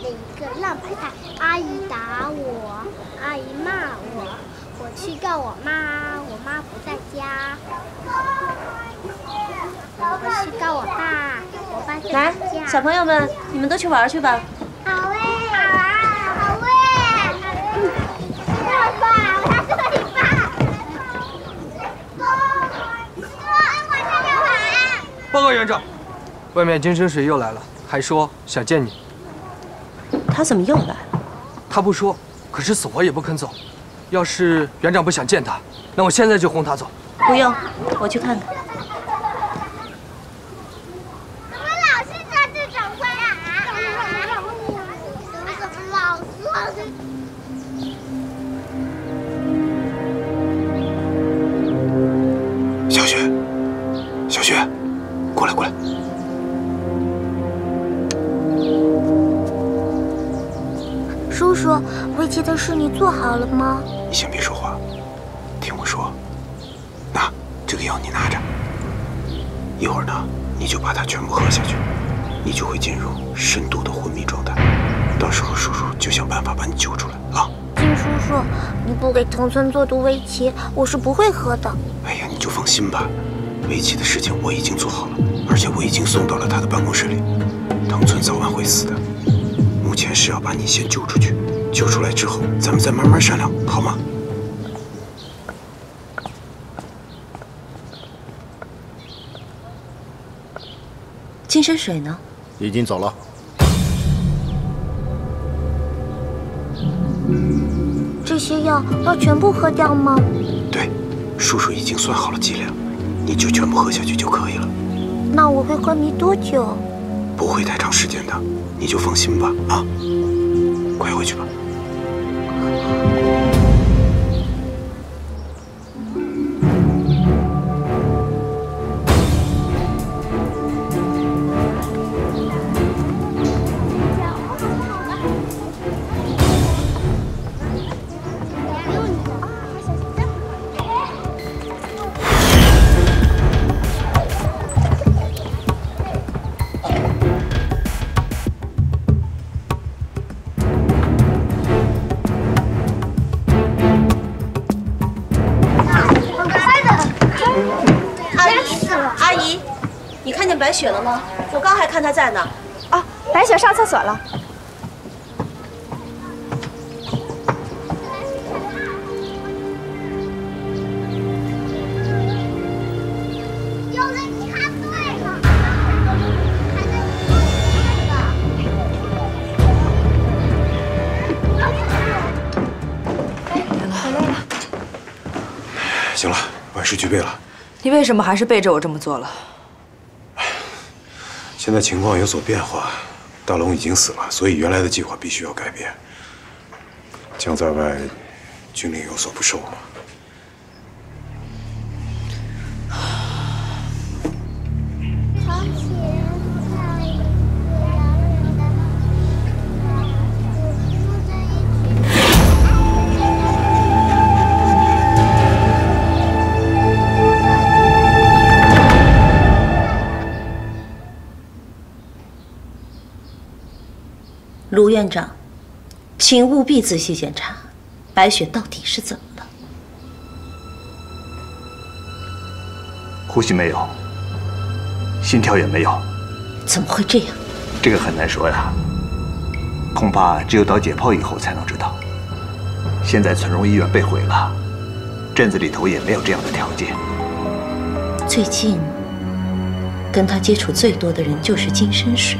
了一个烂白菜，阿姨打我，阿姨骂我，我去告我妈，我妈不在家。我去告我爸，我爸在来， 家。 小朋友们，你们都去玩去吧。 好嘞，好啊，好嘞。爸爸，我要做你爸。 报告园长，外面金生水又来了，还说想见你。 他怎么又来了？ 他不说，可是死活也不肯走。要是园长不想见他，那我现在就轰他走。 不用，我去看看。 怎么老是这种会啊？怎么老是？ 小雪，小雪，过来过来。 叔叔，围棋的事你做好了吗？ 你先别说话，听我说。那这个药你拿着，一会儿呢，你就把它全部喝下去，你就会进入深度的昏迷状态。到时候叔叔就想办法把你救出来啊！ 金叔叔，你不给藤村做毒围棋，我是不会喝的。 哎呀，你就放心吧，围棋的事情我已经做好了，而且我已经送到了他的办公室里。藤村早晚会死的。目前是要把你先救出去，救出来之后，咱们再慢慢商量，好吗？ 金生水呢？ 已经走了。 这些药要全部喝掉吗？ 对，叔叔已经算好了剂量，你就全部喝下去就可以了。 那我会昏迷多久？ 不会太长时间的，你就放心吧，啊！快回去吧。 白雪了吗？我刚还看她在呢。 哦，白雪上厕所了。 有人插队了。 回来了。 行了，万事俱备了。 你为什么还是背着我这么做了？ 现在情况有所变化，大龙已经死了，所以原来的计划必须要改变。将在外，军令有所不受嘛。 卢院长，请务必仔细检查，白雪到底是怎么了？ 呼吸没有，心跳也没有， 怎么会这样？ 这个很难说呀，恐怕只有到解剖以后才能知道。现在存荣医院被毁了，镇子里头也没有这样的条件。 最近跟他接触最多的人就是金生水。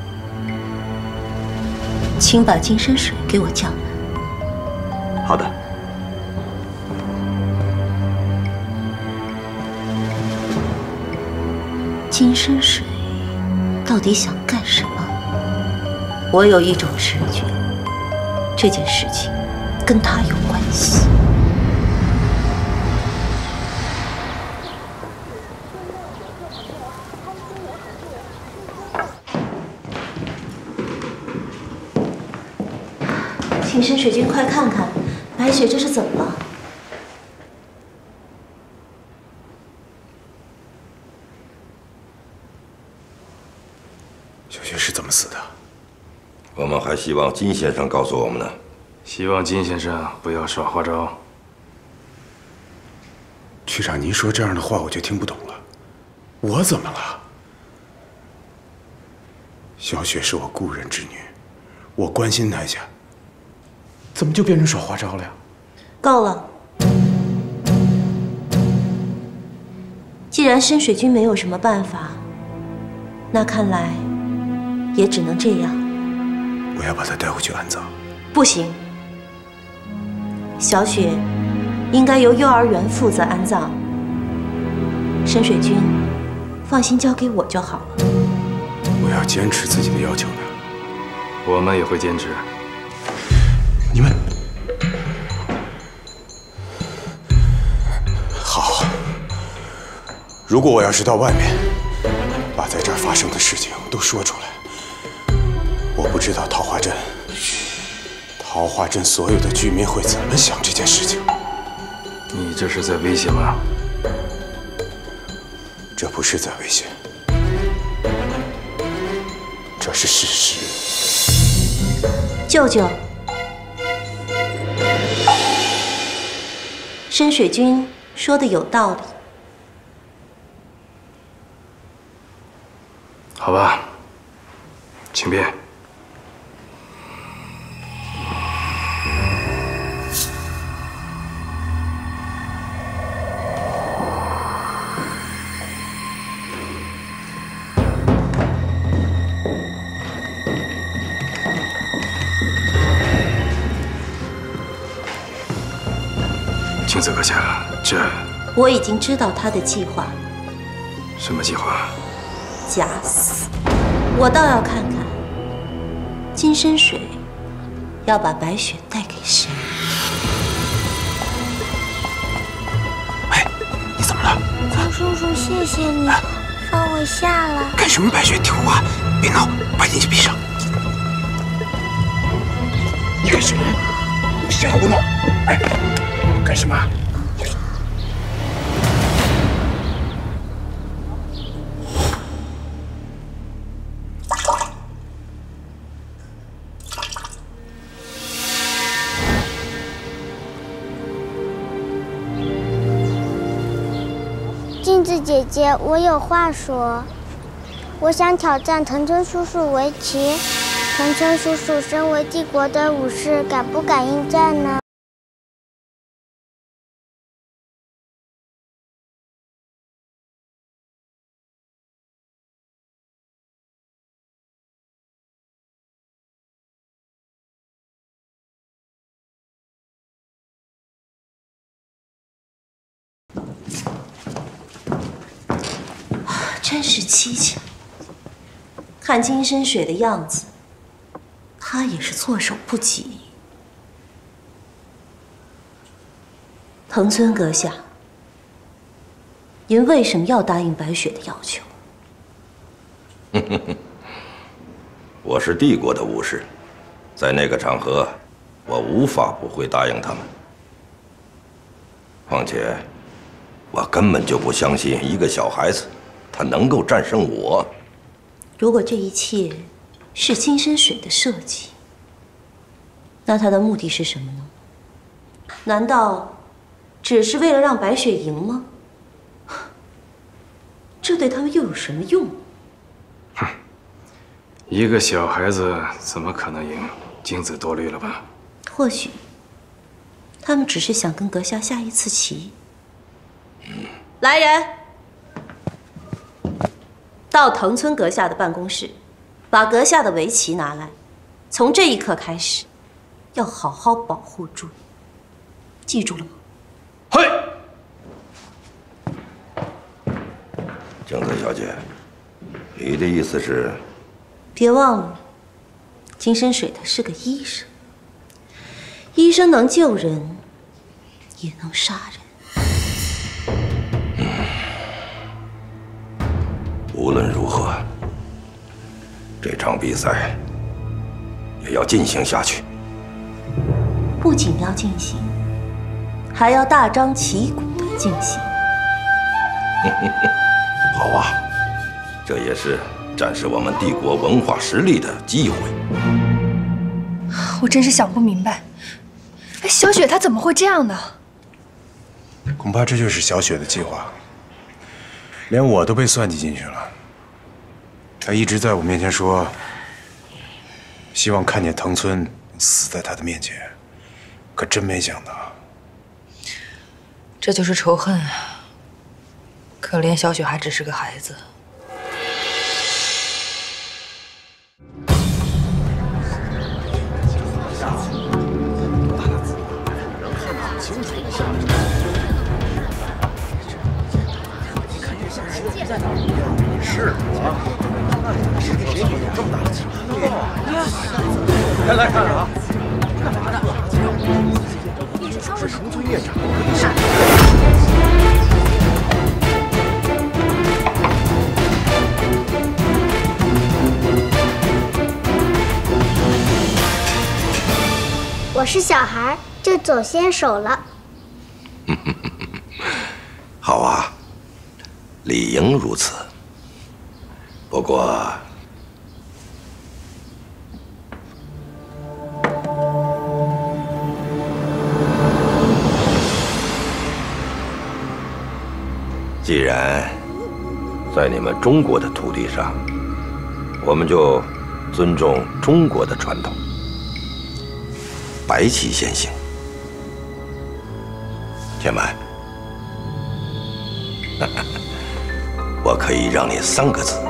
请把金生水给我叫来。 好的。 金生水到底想干什么？我有一种直觉，这件事情跟他有关系。请深水君快看看，白雪这是怎么了？ 小雪是怎么死的？ 我们还希望金先生告诉我们呢。 希望金先生不要耍花招。 区长，您说这样的话我就听不懂了。我怎么了？小雪是我故人之女，我关心她一下，怎么就变成耍花招了呀？ 够了。既然深水君没有什么办法，那看来也只能这样。 我要把她带回去安葬。 不行，小雪应该由幼儿园负责安葬。深水君，放心交给我就好了。 我要坚持自己的要求呢。 我们也会坚持。 你们好。如果我要是到外面，把在这儿发生的事情都说出来，我不知道桃花镇所有的居民会怎么想这件事情。 你这是在威胁吗？ 这不是在威胁，这是事实。 舅舅，深水君说的有道理。 好吧，请便。青子阁下，这我已经知道他的计划。 什么计划？ 假死。我倒要看看金深水要把白雪带给谁。 喂，你怎么了？ 唐叔叔，谢谢你，放我下了。 干什么白雪？听话，别闹，把眼睛闭上。你干什么？你谁胡闹？哎，干什么？ 镜子姐姐，我有话说。我想挑战藤村叔叔围棋。藤村叔叔身为帝国的武士，敢不敢应战呢？ 真是蹊跷。看金深水的样子，他也是措手不及。藤村阁下，您为什么要答应白雪的要求？ 我是帝国的武士，在那个场合，我无法不会答应他们。况且，我根本就不相信一个小孩子，他能够战胜我。 如果这一切是金深水的设计，那他的目的是什么呢？难道只是为了让白雪赢吗？这对他们又有什么用？ 哼，一个小孩子怎么可能赢？精子多虑了吧？ 或许他们只是想跟阁下下一次棋。来人，到藤村阁下的办公室，把阁下的围棋拿来。从这一刻开始，要好好保护住你，记住了吗？ 嘿， 镜子小姐，你的意思是？ 别忘了，金深水他是个医生，医生能救人，也能杀人。 无论如何，这场比赛也要进行下去。 不仅要进行，还要大张旗鼓地进行。 好啊，这也是展示我们帝国文化实力的机会。 我真是想不明白，哎，小雪她怎么会这样呢？ 恐怕这就是小雪的计划，连我都被算计进去了。她一直在我面前说，希望看见藤村死在她的面前，可真没想到， 这就是仇恨啊！可怜小雪还只是个孩子。 是啊，是谁有这么大的情况？来看啊！干嘛呢？是重村院长。 我是小孩，就走先手了。 好啊，理应如此。不过，既然在你们中国的土地上，我们就尊重中国的传统，白旗先行。天满，我可以让你3个字。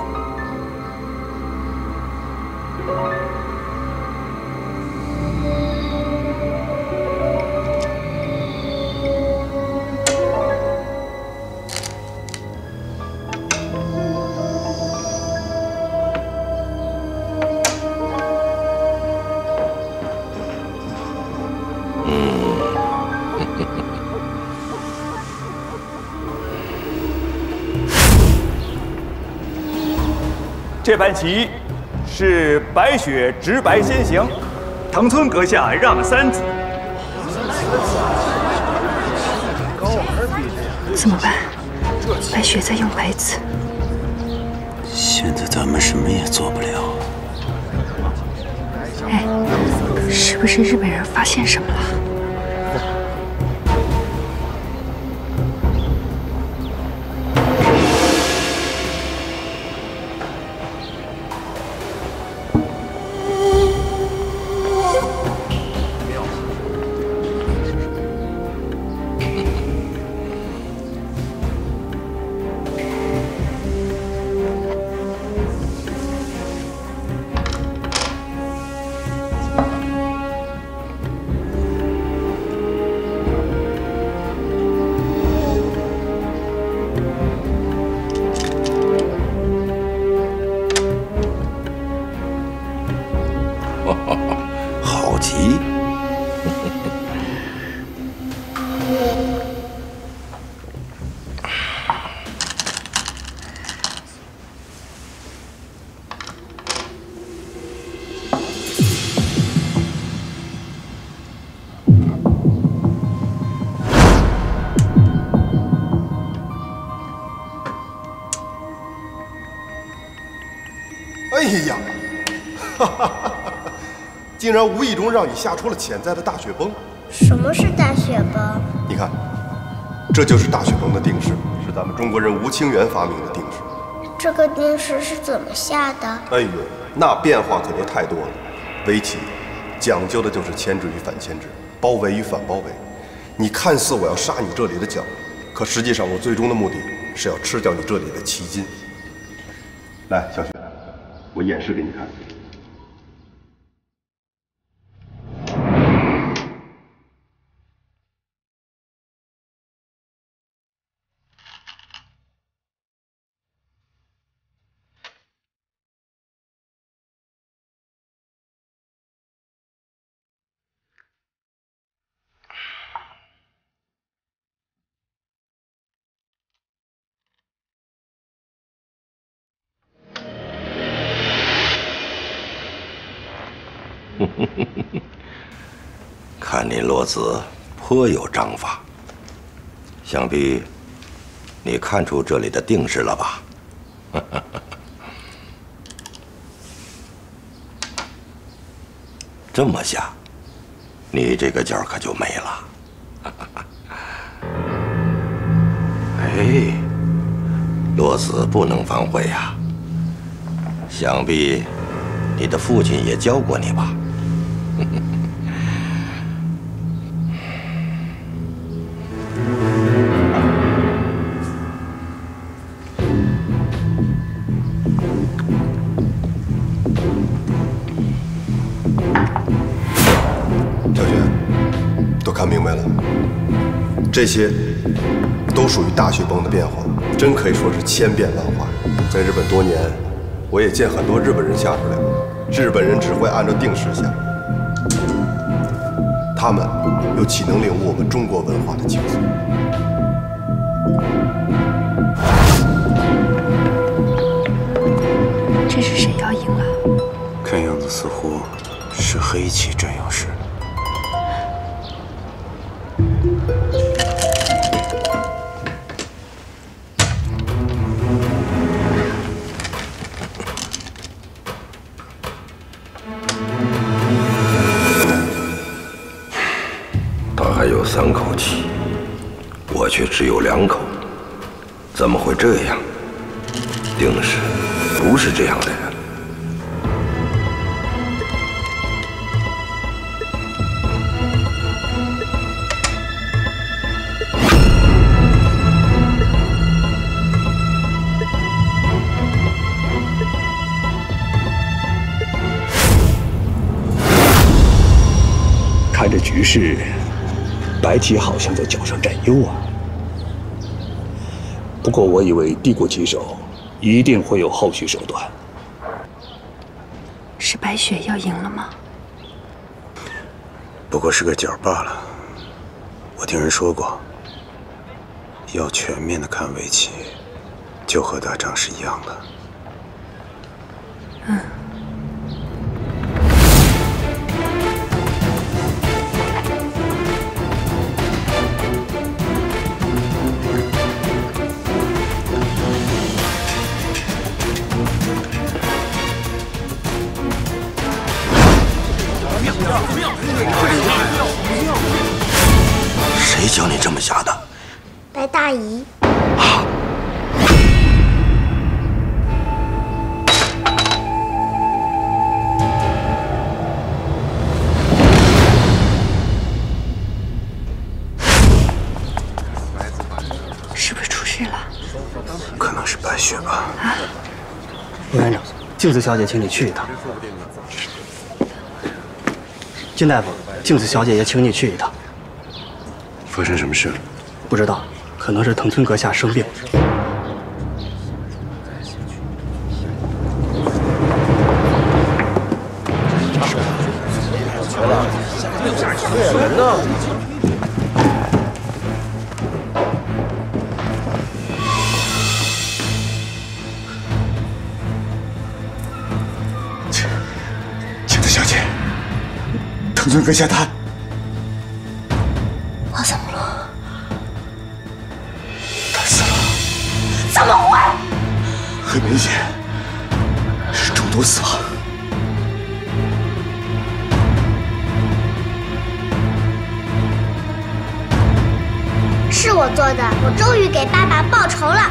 这盘棋是白雪直白先行，藤村阁下让3子。 怎么办？白雪在用白子。 现在咱们什么也做不了。 哎，是不是日本人发现什么了？ 好棋！ 哎呀，哈哈哈！竟然无意中让你下出了潜在的大雪崩。 什么是大雪崩？ 你看，这就是大雪崩的定式，是咱们中国人吴清源发明的定式。 这个定式是怎么下的？ 哎呦，那变化可就太多了。围棋讲究的就是牵制与反牵制，包围与反包围。你看似我要杀你这里的角，可实际上我最终的目的是要吃掉你这里的棋筋。来，小雪，我演示给你看。 看你落子颇有章法，想必你看出这里的定式了吧？这么下， 你这个角可就没了。哎，落子不能反悔呀。想必你的父亲也教过你吧？ 小雪，都看明白了，这些都属于大雪崩的变化，真可以说是千变万化。在日本多年，我也见很多日本人下出来，日本人只会按照定时下，他们又岂能领悟我们中国文化的精髓？ 这是谁要赢了？ 看样子似乎是黑棋占优势。 他还有3口气，我却只有2口，怎么会这样？定是不是这样的人。 看这局势，白棋好像在角上占优啊。不过我以为帝国棋手一定会有后续手段。 是白雪要赢了吗？ 不过是个角罢了。我听人说过，要全面的看围棋，就和打仗是一样的。 嗯。 谁教你这么下的？ 白大姨。 是不是出事了？ 可能是白雪吧。 啊！ 陆院长，镜子小姐请你去一趟。金大夫，镜子小姐也请你去一趟。 发生什么事了？ 不知道，可能是藤村阁下生病。 人呢？ 镜子小姐，藤村阁下他。 我怎么了？ 他死了。 怎么会？ 很明显是中毒死亡。 是我做的，我终于给爸爸报仇了。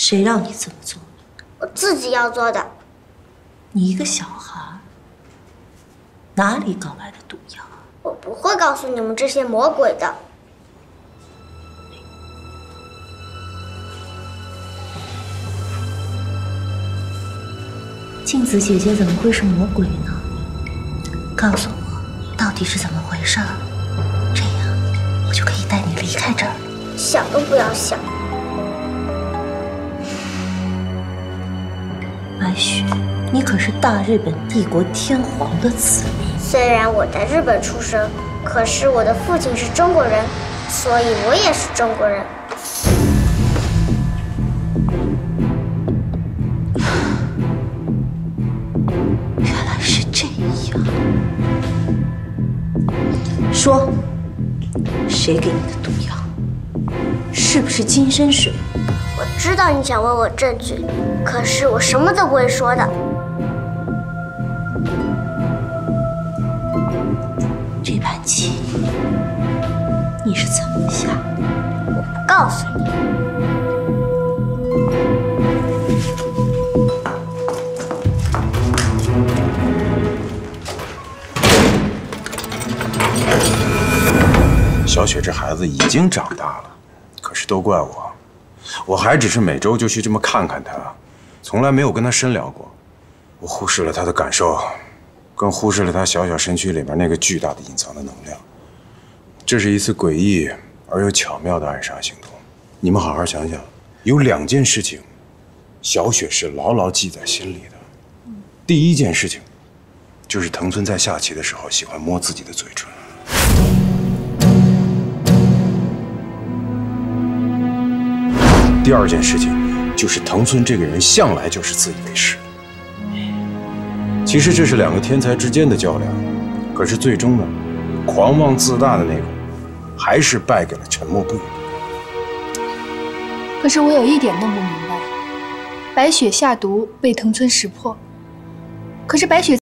谁让你这么做？ 我自己要做的。 你一个小孩，哪里搞来的毒药？ 我不会告诉你们这些魔鬼的。 镜子姐姐怎么会是魔鬼呢？告诉我，到底是怎么回事？这样，我就可以带你离开这儿。 想都不要想。 白雪，你可是大日本帝国天皇的子民。 虽然我在日本出生，可是我的父亲是中国人，所以我也是中国人。 原来是这样。说，谁给你的毒药？是不是金生水？ 我知道你想问我证据，可是我什么都不会说的。 这盘棋你是怎么下的？ 我不告诉你。 小雪这孩子已经长大了，可是都怪我，我还只是每周就去这么看看她，从来没有跟她深聊过。我忽视了她的感受，更忽视了她小小身躯里面那个巨大的隐藏的能量。这是一次诡异而又巧妙的暗杀行动。你们好好想想，有2件事情，小雪是牢牢记在心里的。第一件事情，就是藤村在下棋的时候喜欢摸自己的嘴唇。第2件事情，就是藤村这个人向来就是自以为是。其实这是2个天才之间的较量，可是最终呢，狂妄自大的那个，还是败给了沉默不语。 可是我有一点弄不明白，白雪下毒被藤村识破，可是白雪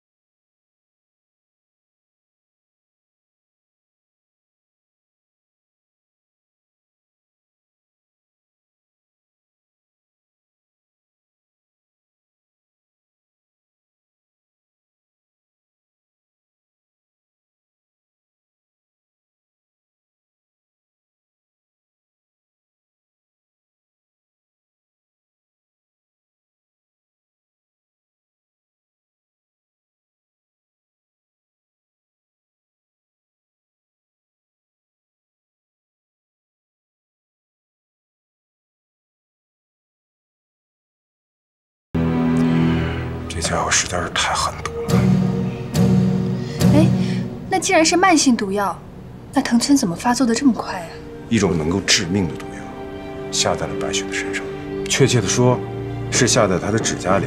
这家伙实在是太狠毒了。 哎，那既然是慢性毒药，那藤村怎么发作的这么快啊？ 一种能够致命的毒药，下在了白雪的身上，确切的说，是下在她的指甲里。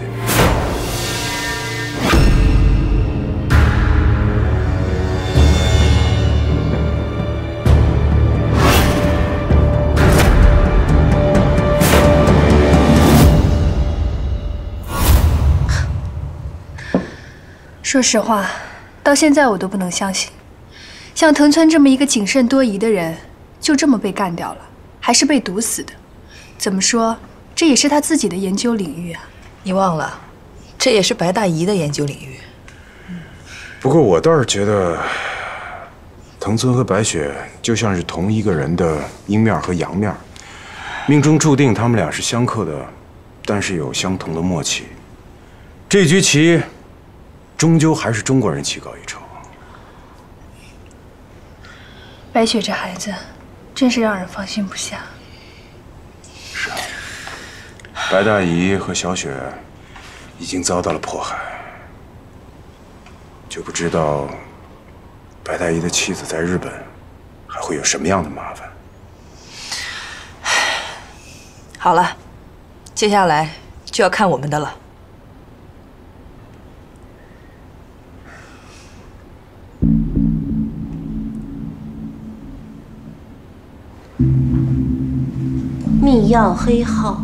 说实话，到现在我都不能相信，像藤村这么一个谨慎多疑的人，就这么被干掉了，还是被毒死的。怎么说，这也是他自己的研究领域啊。 你忘了，这也是白大姨的研究领域。 不过我倒是觉得，藤村和白雪就像是同一个人的阴面和阳面，命中注定他们俩是相克的，但是有相同的默契。这局棋，终究还是中国人棋高一筹。 白雪这孩子，真是让人放心不下。 是啊，白大姨和小雪已经遭到了迫害，就不知道白大姨的妻子在日本还会有什么样的麻烦。 好了，接下来就要看我们的了。 密药黑号，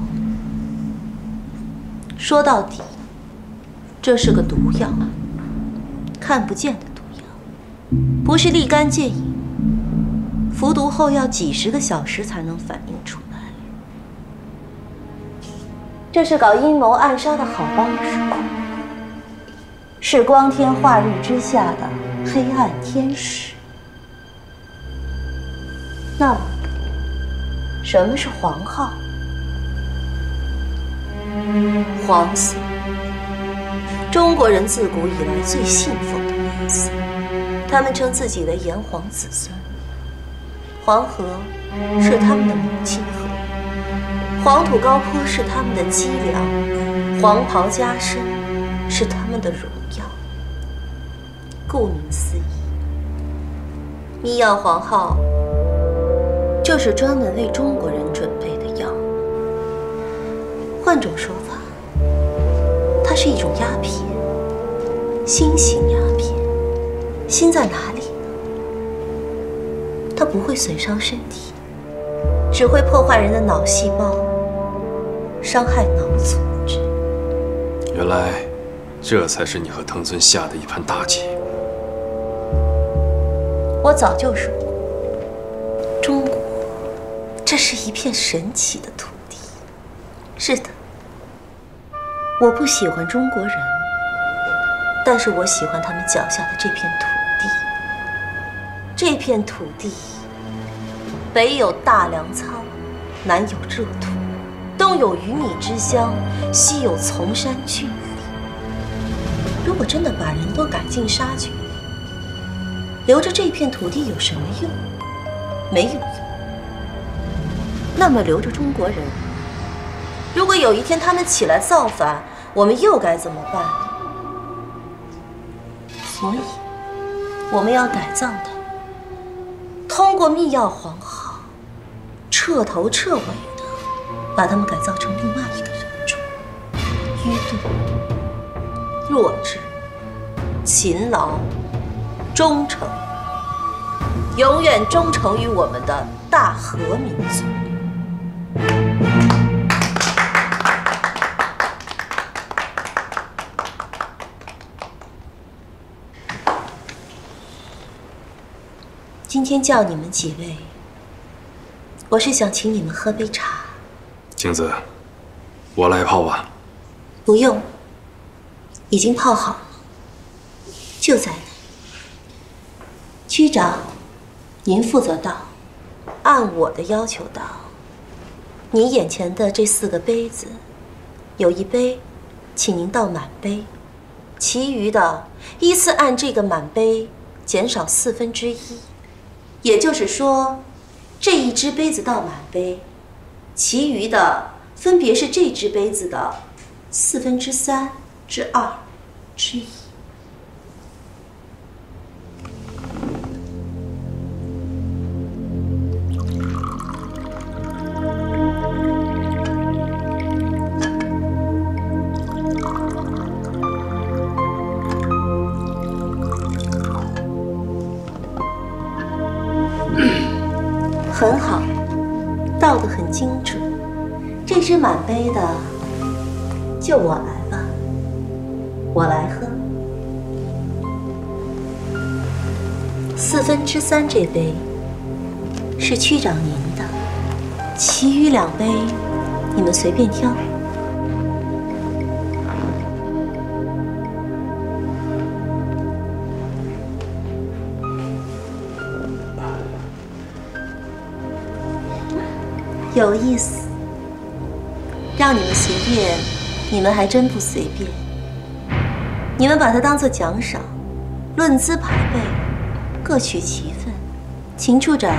说到底，这是个毒药，看不见的毒药，不是立竿见影，服毒后要几10个小时才能反应出来。 这是搞阴谋暗杀的好帮手，是光天化日之下的黑暗天使。那么，什么是黄号？黄色，中国人自古以来最信奉的颜色。他们称自己为炎黄子孙。黄河是他们的母亲河，黄土高坡是他们的脊梁，黄袍加身是他们的荣耀。顾名思义，密药黄号就是专门为中国人准备的药。换种说法，它是一种鸦片，新型鸦片。新在哪里呢？它不会损伤身体，只会破坏人的脑细胞，伤害脑组织。 原来，这才是你和藤村下的一盘大棋。 我早就说过，中国，这是一片神奇的土地。是的，我不喜欢中国人，但是我喜欢他们脚下的这片土地。这片土地，北有大粮仓，南有热土，东有鱼米之乡，西有丛山峻岭。如果真的把人都赶尽杀绝，留着这片土地有什么用？没有用。那么留着中国人，如果有一天他们起来造反，我们又该怎么办？所以，我们要改造它，通过密药黄号，彻头彻尾的把他们改造成另外一个人种：愚钝、弱智、勤劳、忠诚，永远忠诚于我们的大和民族。今天叫你们几位，我是想请你们喝杯茶。 镜子，我来泡吧。 不用，已经泡好了，就在那。区长，您负责倒，按我的要求倒。你眼前的这4个杯子，有一杯，请您倒满杯，其余的依次按这个满杯减少1/4。也就是说，这一只杯子倒满杯，其余的分别是这只杯子的3/4、2/1。很好，倒得很精准。这只满杯的，就我来吧，我来喝。3/4这杯是区长您的，其余2杯你们随便挑。有意思，让你们随便，你们还真不随便。你们把它当作奖赏，论资排辈，各取其分。秦处长，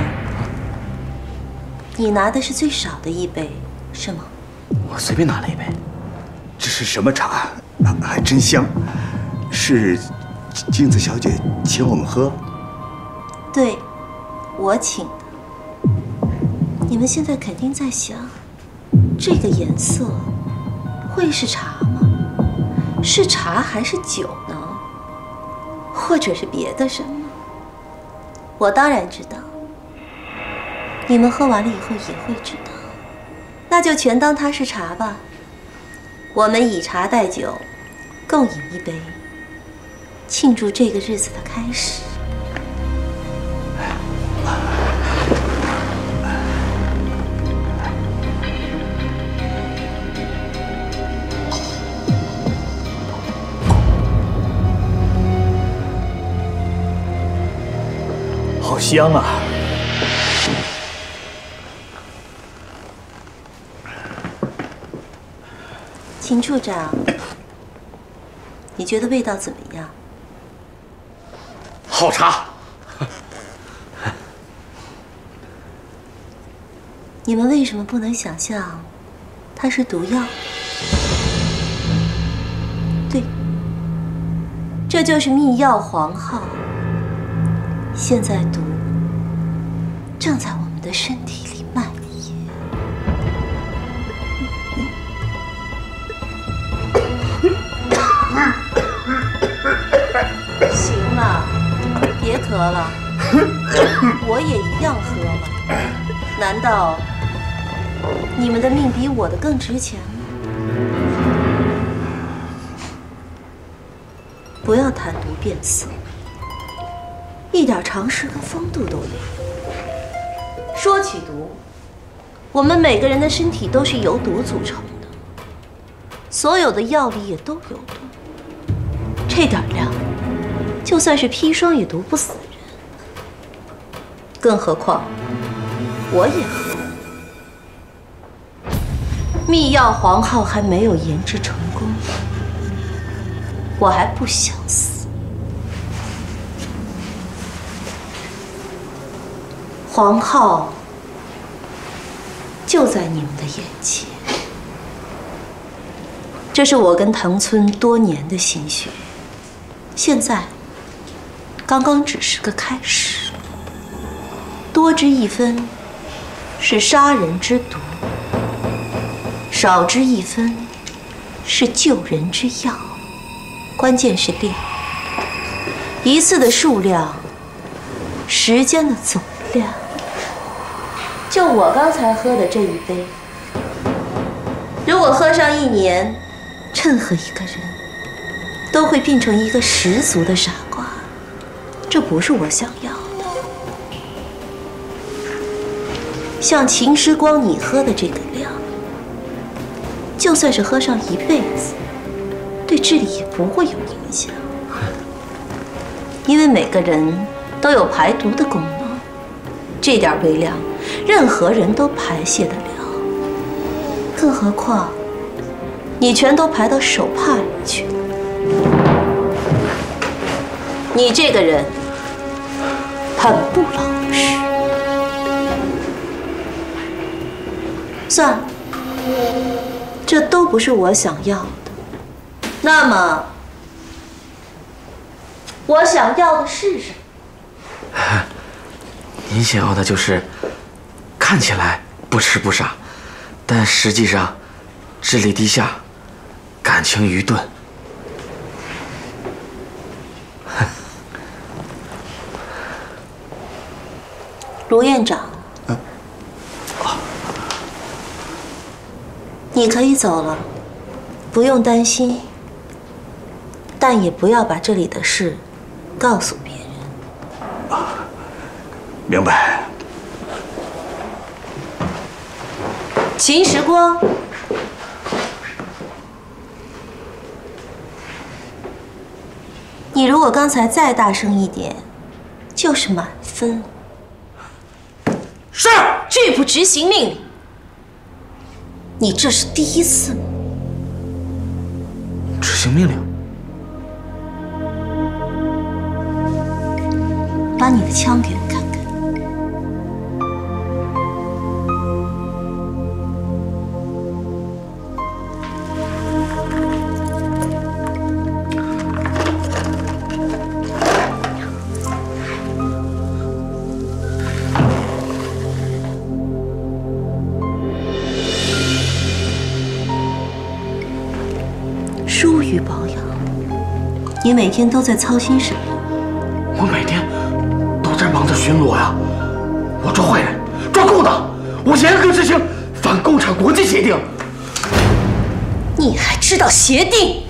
你拿的是最少的1杯，是吗？ 我随便拿了1杯。这是什么茶？还真香。是镜子小姐请我们喝？ 对，我请的。你们现在肯定在想，这个颜色会是茶吗？是茶还是酒呢？或者是别的什么？我当然知道，你们喝完了以后也会知道。那就全当它是茶吧。我们以茶代酒，共饮1杯，庆祝这个日子的开始。 好香啊！ 秦处长，你觉得味道怎么样？ 好茶。 你们为什么不能想象它是毒药？对，这就是秘药黄皓。现在毒正在我们的身体里蔓延。行了，别咳了，我也一样喝了。难道你们的命比我的更值钱吗？不要贪毒变色，一点常识跟风度都没有。说起毒，我们每个人的身体都是由毒组成的，所有的药里也都有毒。这点量，就算是砒霜也毒不死人。更何况，我也喝了。秘药黄皓还没有研制成功，我还不想死。黄皓就在你们的眼前，这是我跟藤村多年的心血，现在刚刚只是个开始。多之一分是杀人之毒，少之一分是救人之药，关键是量。一次的数量，时间的总量。就我刚才喝的这一杯，如果喝上1年，任何一个人都会变成一个十足的傻瓜。这不是我想要的。像秦时光你喝的这个量，就算是喝上一辈子，对智力也不会有影响。因为每个人都有排毒的功能，这点微量，任何人都排泄得了。更何况，你全都排到手帕里去了。你这个人很不老实。算了，这都不是我想要的。那么，我想要的是什么？ 您想要的就是看起来不痴不傻，但实际上智力低下，感情愚钝。 卢院长，你可以走了，不用担心，但也不要把这里的事告诉别人。 明白。 秦时光，你如果刚才再大声一点，就是满分。是，拒不执行命令。你这是第一次吗？ 执行命令。 把你的枪给我看看。疏于保养，你每天都在操心什么？ 我每天都在忙着巡逻呀，我抓坏人，抓共党，我严格执行反共产国际协定。 你还知道协定？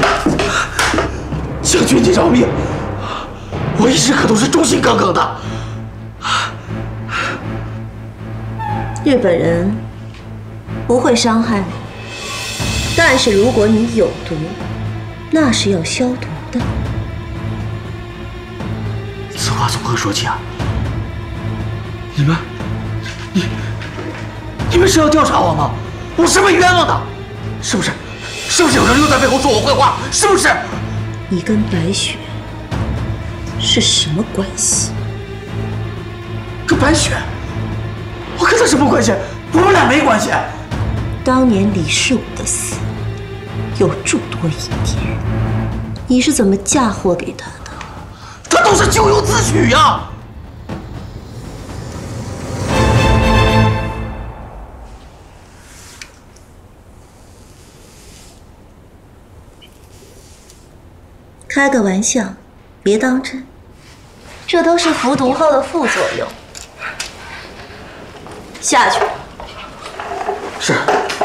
向军机饶命，我一直可都是忠心耿耿的。 日本人不会伤害你，但是如果你有毒，那是要消毒的。 此话从何说起啊？ 你们是要调查我吗？我是被冤枉的，是不是？是不是有人又在背后说我坏话？是不是？ 你跟白雪是什么关系？ 跟白雪？我跟她什么关系？我们俩没关系。 当年李世武的死有诸多疑点，你是怎么嫁祸给他的？ 他都是咎由自取呀！ 开个玩笑，别当真，这都是服毒后的副作用。下去。 是。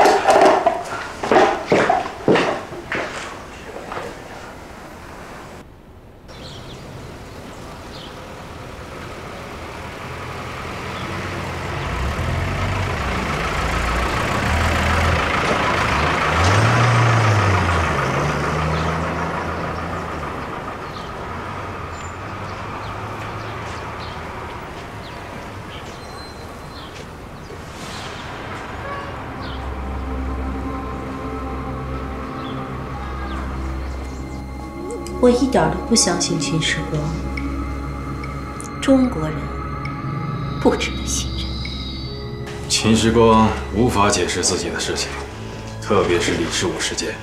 我一点都不相信秦时光，中国人不值得信任。 秦时光无法解释自己的事情，特别是李世武事件。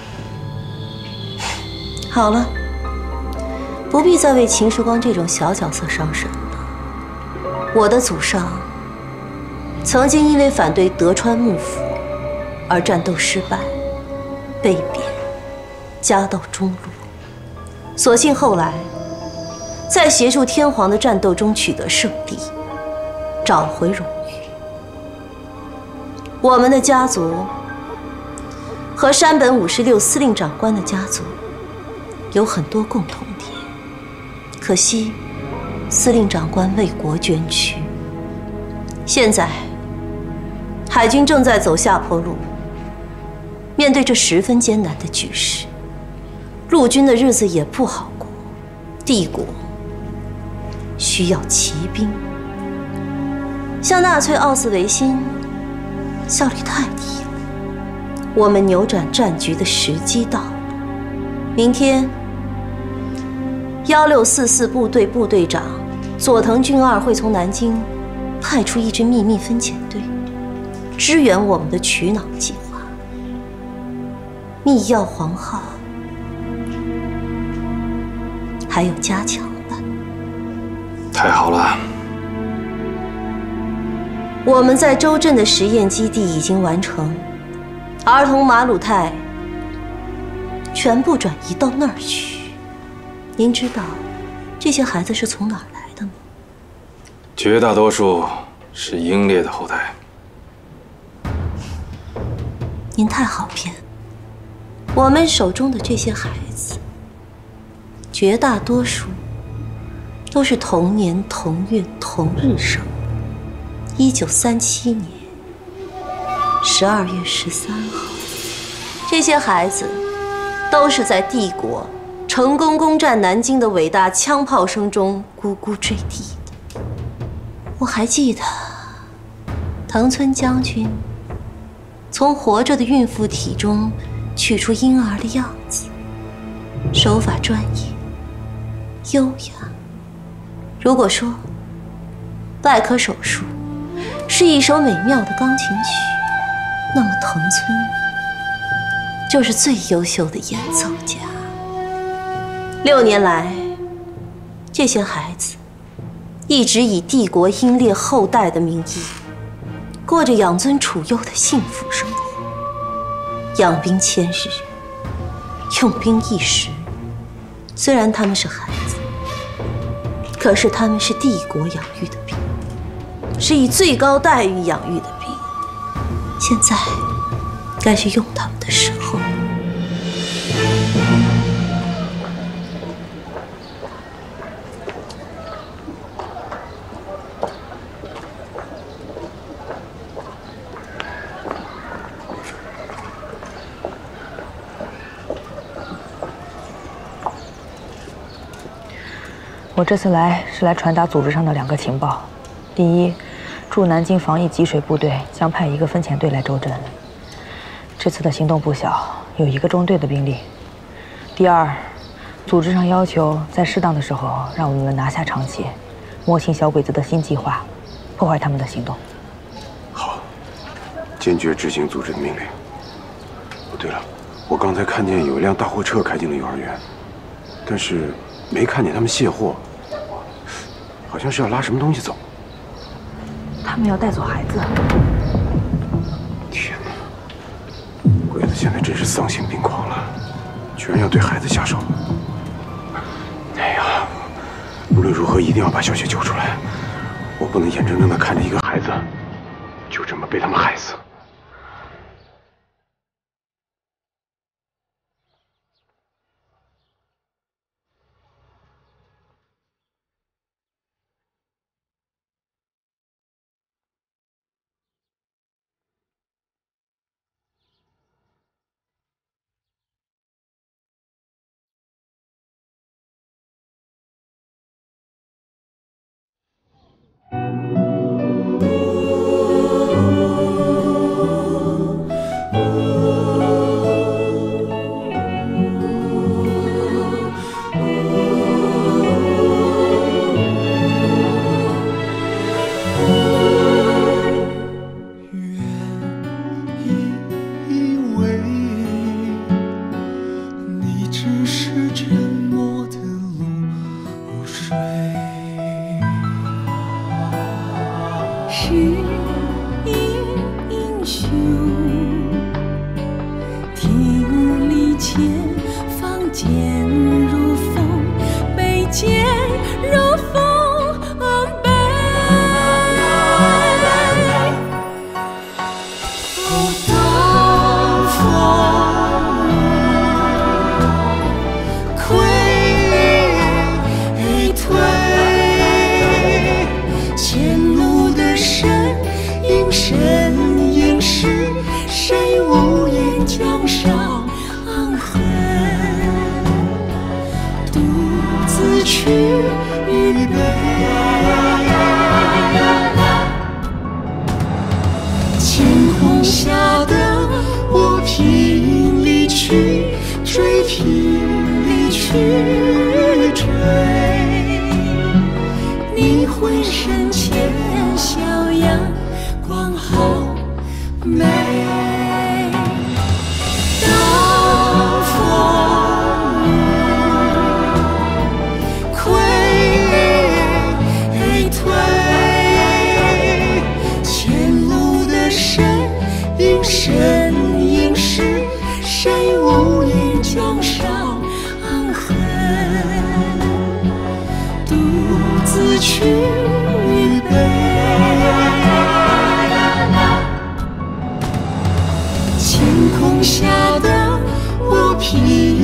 好了，不必再为秦时光这种小角色伤神了。我的祖上曾经因为反对德川幕府而战斗失败，被贬，家道中落。所幸后来，在协助天皇的战斗中取得胜利，找回荣誉。我们的家族和山本56司令长官的家族有很多共同点，可惜司令长官为国捐躯。现在海军正在走下坡路，面对这十分艰难的局势。陆军的日子也不好过，帝国需要骑兵。像纳粹奥斯维辛效率太低了，我们扭转战局的时机到了。明天1644部队部队长佐藤俊二会从南京派出一支秘密分遣队，支援我们的取脑计划。密钥黄号还有加强版。 太好了！ 我们在周镇的实验基地已经完成，儿童马鲁泰全部转移到那儿去。您知道这些孩子是从哪儿来的吗？ 绝大多数是英烈的后代。 您太好骗了，我们手中的这些孩子，绝大多数都是同年同月同日生，1937年12月13号。这些孩子都是在帝国成功攻占南京的伟大枪炮声中咕咕坠地的。我还记得藤村将军从活着的孕妇体中取出婴儿的样子，手法专业优雅。如果说外科手术是一首美妙的钢琴曲，那么藤村就是最优秀的演奏家。6年来，这些孩子一直以帝国英烈后代的名义，过着养尊处优的幸福生活。养兵千日，用兵一时。虽然他们是孩子，可是他们是帝国养育的兵，是以最高待遇养育的兵。现在该是用他们的时候了。 我这次来是来传达组织上的2个情报。第一， 驻南京防疫给水部队将派1个分遣队来周镇。这次的行动不小，有1个中队的兵力。第二，组织上要求在适当的时候让我们拿下长崎，摸清小鬼子的新计划，破坏他们的行动。 好，坚决执行组织的命令。哦，对了，我刚才看见有一辆大货车开进了幼儿园，但是没看见他们卸货，好像是要拉什么东西走。 他们要带走孩子。 天哪，鬼子现在真是丧心病狂了，居然要对孩子下手。哎呀，无论如何一定要把小雪救出来，我不能眼睁睁地看着一个孩子就这么被他们害死。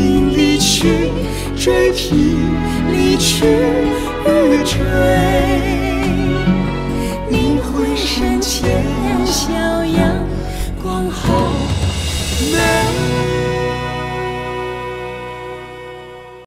追，